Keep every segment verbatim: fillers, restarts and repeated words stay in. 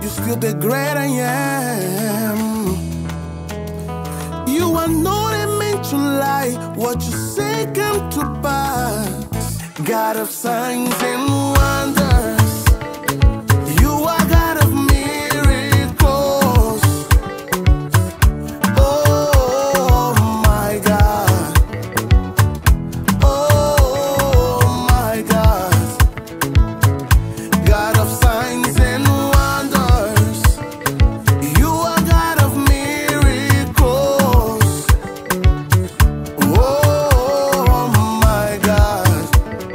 you're still the great I am. You are not meant to lie, what you say come to pass. God of signs and wonders, you are God of miracles. Oh my God, oh my God, God of signs and wonders, you are God of miracles. Oh my God,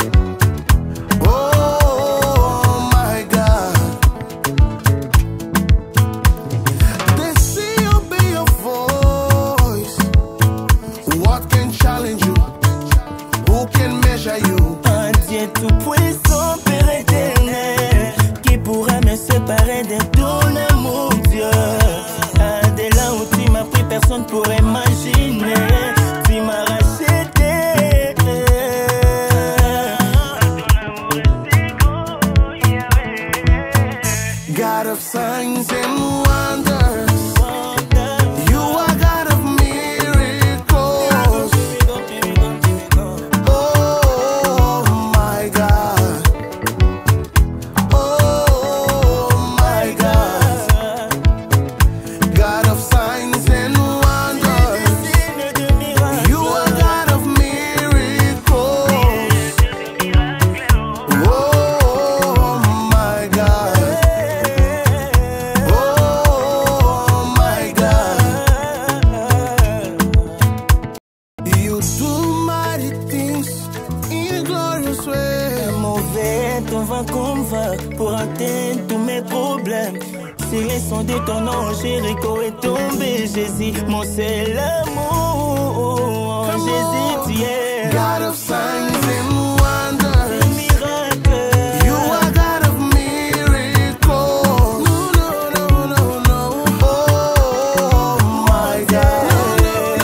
oh my God. They say obey your voice. What can challenge you? Who can measure you? Un Dieu tout puissant, Père éternel, qui pourra me séparer de ton amour, Dieu. Ah, de là où tu m'as pris, personne pourrait imaginer. Tu m'as racheté. God of signs and wonders, you are God of miracles. Oh my God, oh my God, God of signs and wonders, you are God of miracles. Oh my God, oh my God, you do mighty things in a glorious way. Mauvais, ton vent convainc pour atteindre tous mes problèmes. Si les sons de ton nom, Jéricho est tombé, Jésus, mon seul amour. Jésus, tu es God of signs and wonders, miracle. you are God of miracles. No, no, no, no, no. Oh my God,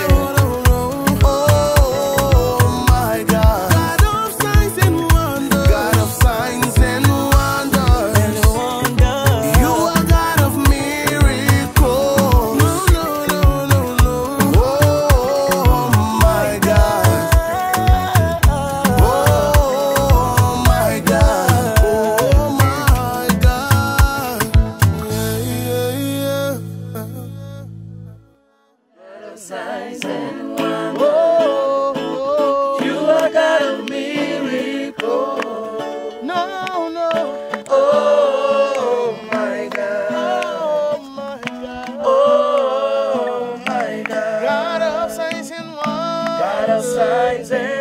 oh my God, God of signs and wonders, God of signs and wonders, you are God of miracles. No, no, no, no, no. Oh my God, oh my God, oh my God, yeah, yeah, yeah. Signs and wonders. You are God of miracles. No, no. Oh my God. Oh my God. Oh my God. God of signs and wonders. God of signs and